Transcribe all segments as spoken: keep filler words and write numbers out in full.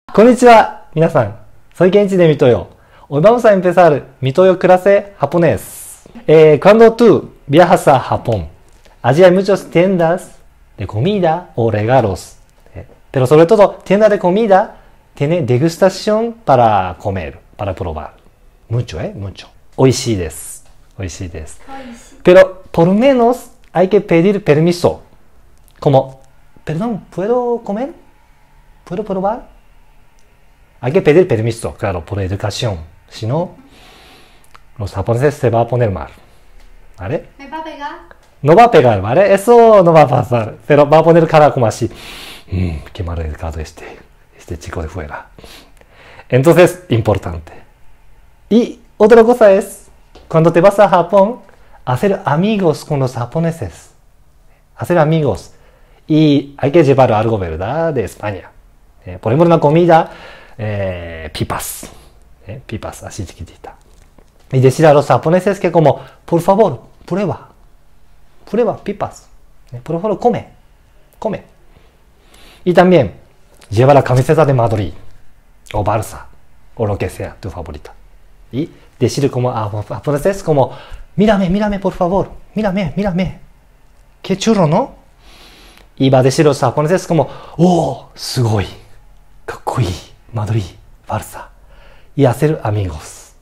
こんにちは、皆さん。Soy Kenichi de Mitoyo. Hoy vamos a empezar Mitoyo clase japonés. Eh, cuando tú viajas a Japón, allí hay muchas tiendas de comida o regalos. Eh, pero sobre todo, tienda de comida tiene degustación para comer, para probar. Mucho, ¿eh? Mucho. Oishii desu. Oishii desu. Pero por lo menos hay que pedir permiso. Como, perdón, ¿puedo comer? ¿Puedo probar? Hay que pedir permiso, claro, por educación. Si no, los japoneses se van a poner mal. ¿Vale? ¿Me va a pegar? No va a pegar, ¿vale? Eso no va a pasar. Pero va a poner cara como así. Mmm, qué mal educado este, este chico de fuera. Entonces, importante. Y otra cosa es, cuando te vas a Japón, hacer amigos con los japoneses. Hacer amigos. Y hay que llevar algo, ¿verdad? De España. Eh, por ejemplo, una comida, eh, pipas. Eh, pipas, así chiquitita. Y decir a los japoneses que como, por favor, prueba. Prueba pipas. Eh, por favor, come. Come. Y también, lleva la camiseta de Madrid. O Barça. O lo que sea, tu favorita. Y decir como a los japoneses como, mírame, mírame, por favor. Mírame, mírame. Qué churro, ¿no? Y va a decir a los japoneses como, oh, sugoi. Kakoi, Madrid, Barça. Y hacer amigos.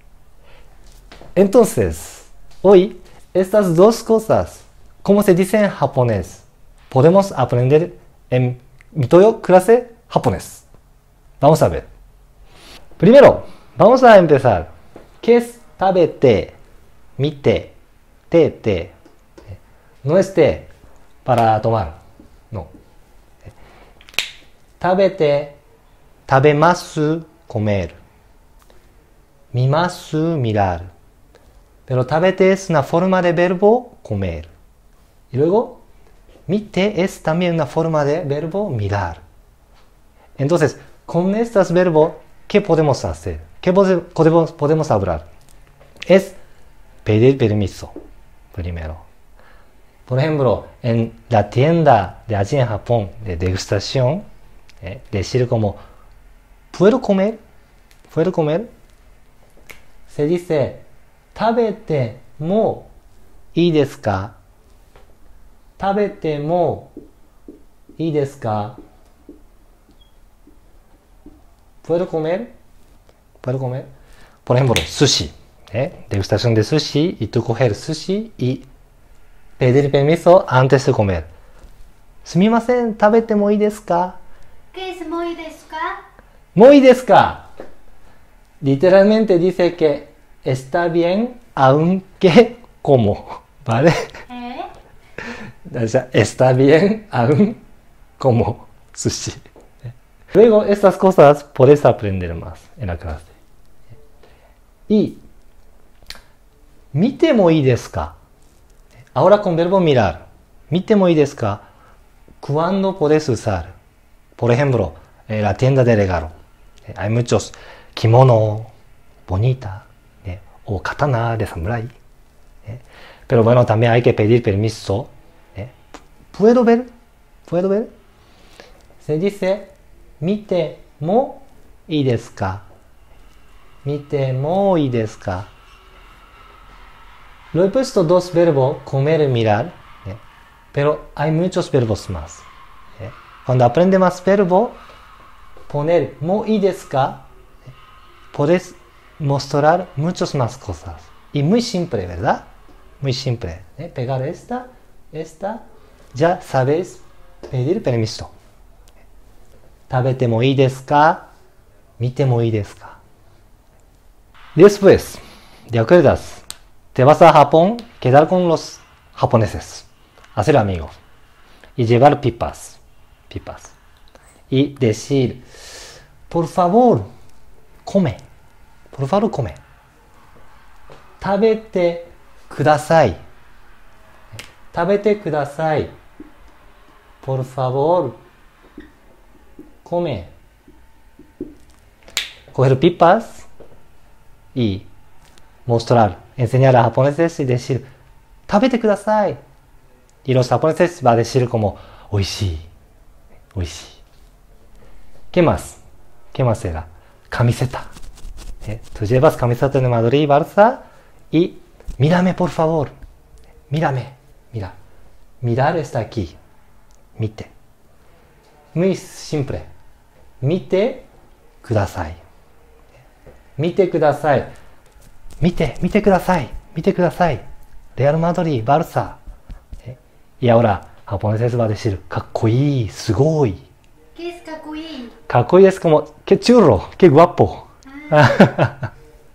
Entonces, hoy, estas dos cosas, ¿cómo se dice en japonés? Podemos aprender en Mitoyo clase japonés. Vamos a ver. Primero, vamos a empezar. ¿Qué es tabete? Mite, te, te. No es té para tomar. No. Tabete, tabemasu, comer. Mimasu, mirar. Pero tabete es una forma de verbo comer. Y luego, mite es también una forma de verbo mirar. Entonces, con estos verbos, ¿qué podemos hacer? ¿Qué podemos, podemos hablar? Es pedir permiso, primero. Por ejemplo, en la tienda de allí en Japón de degustación, eh, decir como, ¿puedo comer? ¿Puedo comer? Se dice, ¿tabete mo ii desu ka? ¿Tabete mo ii desu ka? ¿Puedo comer? ¿Puedo comer? Por ejemplo, sushi. ¿eh? Degustación de sushi y tú coger sushi y pedir permiso antes de comer. Sumimasen, tabete mo ii desu ka? ¿Qué es muy desu ka? Mo ii desu ka. Literalmente dice que está bien aunque como, ¿vale? ¿Eh? O sea, está bien aún como sushi. Luego, estas cosas puedes aprender más en la clase. Y, mite mo ii desu ka? Ahora con verbo mirar. Mite mo ii desu ka? ¿Cuándo puedes usar? Por ejemplo, en la tienda de regalo. Hay muchos kimono, bonita, ¿eh? o katana de samurai. ¿eh? Pero bueno, también hay que pedir permiso. ¿eh? ¿Puedo ver? ¿Puedo ver? Se dice, mite mo ii desu ka? Mite mo ii desu ka? Lo he puesto dos verbos, comer y mirar, ¿eh? pero hay muchos verbos más. ¿eh? Cuando aprende más verbo, poner mo ii desu ka, ¿eh? puedes mostrar muchas más cosas. Y muy simple, ¿verdad? Muy simple. ¿eh? Pegar esta, esta, ya sabes pedir permiso. Tabete mo ii desu ka? Mite mo ii desu ka? Después, ¿te acuerdas? Te vas a Japón, quedar con los japoneses, hacer amigos y llevar pipas, pipas. Y decir, por favor, come, por favor, come. Tabete kudasai. Tabete kudasai. Por favor, come. Coger pipas y mostrar, enseñar a japoneses y decir, tabete kudasai. Y los japoneses van a decir como, oishii, oishii. ¿Qué más? ¿Qué más era? Camiseta. ¿Eh? Tú llevas camiseta de Madrid, Barça y mírame por favor. Mírame. Mira. Mirar está aquí. Mite. Muy simple. Mite kudasai. Mite kudasai. Mite, mite kudasai. Mite kudasai. Real Madrid, Barça. ¿Eh? Y ahora, japonés va a decir, kakkoi, sugoi. ¿Qué es kakui? Kakoi es como, qué churro, qué guapo. Ah.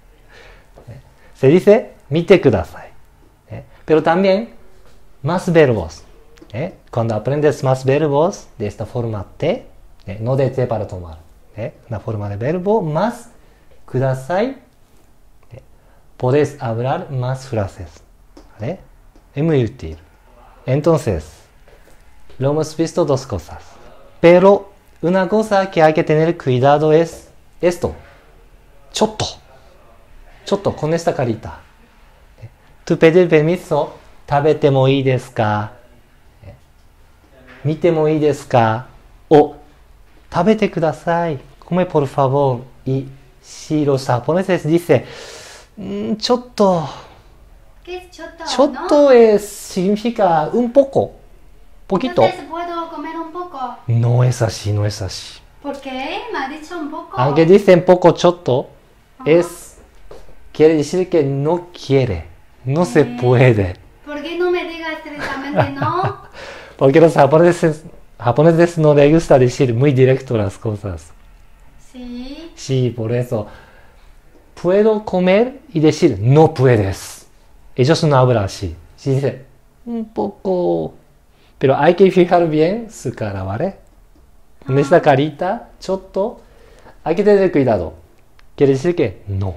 Se dice, mite kudasai. ¿Eh? Pero también, más verbos. ¿Eh? Cuando aprendes más verbos de esta forma te, ¿eh? No de te para tomar. ¿Eh? La forma de verbo más kudasai. ¿Eh? Puedes hablar más frases. ¿Vale? Es muy útil. Entonces, lo hemos visto dos cosas. Pero una cosa que hay que tener cuidado es esto. Chotto. Chotto, con esta carita. ¿Eh? Tú pedir permiso, tabete mo ii desu ka? ¿Eh? Mite mo ii desu ka? O, tabete kudasai. Come por favor. Y si los japoneses dicen, mmm, chotto. ¿Qué es choto? Chotto ¿no? es, significa un poco. Poquito. Entonces, ¿puedo comer un poco? No es así, no es así. ¿Por qué? Me ha dicho un poco. Aunque dicen poco chotto, Ajá. es, quiere decir que no quiere, no se Eh. puede. ¿Por qué no me digas directamente no? Porque los japoneses, japoneses no les gusta decir muy directo las cosas. Sí. Sí, por eso. Puedo comer y decir no puedes. Ellos no hablan así. Sí, dicen un poco. Pero hay que fijar bien su cara, ¿vale? En esta carita, chotto, hay que tener cuidado. Quiere decir que no.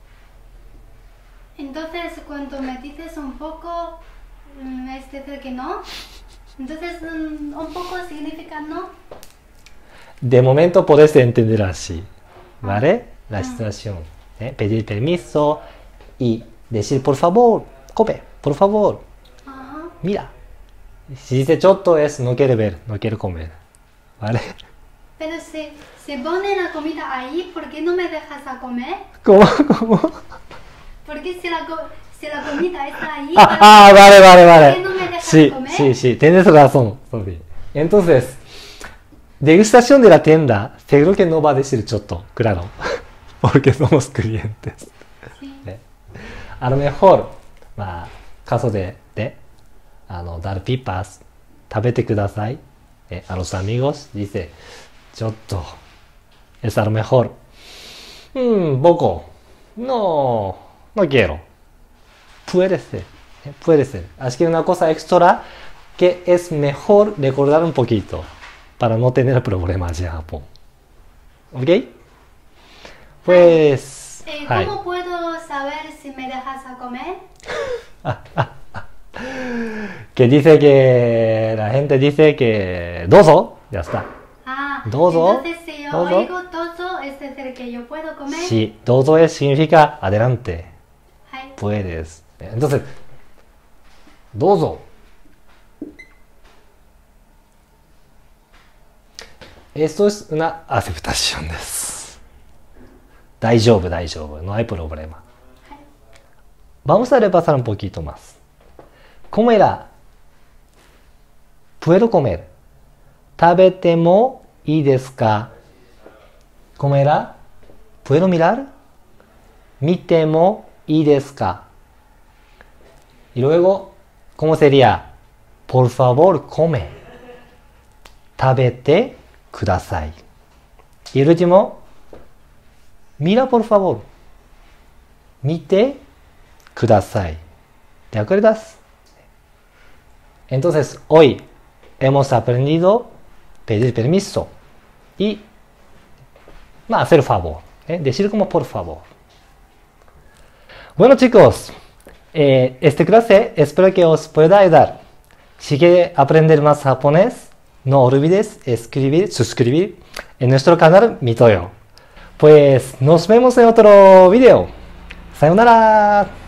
Entonces, cuando me dices un poco, mm, es decir que no. Entonces, mm, un poco significa no. De momento puedes entender así, ¿vale? La situación. ¿Eh? Pedir permiso y decir por favor, come, por favor, Ajá. mira. Si dice chotto es no quiere ver, no quiere comer, ¿vale? Pero si se pone la comida ahí, ¿por qué no me dejas a comer? ¿Cómo? ¿Cómo? Porque si la, co- si la comida está ahí, Ah, ah, vale, vale, ¿por vale. qué no me dejas Sí, comer? sí, sí, tienes razón, Sofi. Entonces, degustación de la tienda, seguro que no va a decir chotto, claro, porque somos clientes. Sí. ¿Eh? A lo mejor, ma, caso de, de, a no, dar pipas, tabete kudasai, ¿eh? A los amigos, dice, chotto, es a lo mejor, mmm, poco, no, no quiero. Puede ser, ¿eh? Puede ser. Así que una cosa extra que es mejor recordar un poquito para no tener problemas en Japón. ¿Ok? Pues... Eh, はい ¿Cómo puedo saber si me dejas a comer? que dice que la gente dice que dozo, ya está. Ah, Dozo, entonces si yo dozo. oigo dozo, es decir que yo puedo comer. Sí, dozo es, significa adelante, Ay, puedes. Entonces, dozo. Esto es una aceptación です。大丈夫、大丈夫。No hay problema. Vamos a repasar un poquito más. ¿Cómo era? ¿Puedo comer? 食べてもいいですか? ¿Cómo era? ¿Puedo mirar? 見てもいいですか? Y luego, ¿cómo sería? Por favor, come. 食べてください. Y el último, mira por favor. 見てください. ¿Te acuerdas? Entonces, hoy hemos aprendido pedir permiso y ma, hacer favor, ¿eh? Decir como por favor. Bueno chicos, eh, esta clase espero que os pueda ayudar. Si quieren aprender más japonés, no olvides escribir, suscribir en nuestro canal Mitoyo. Pues nos vemos en otro video. Sayonara.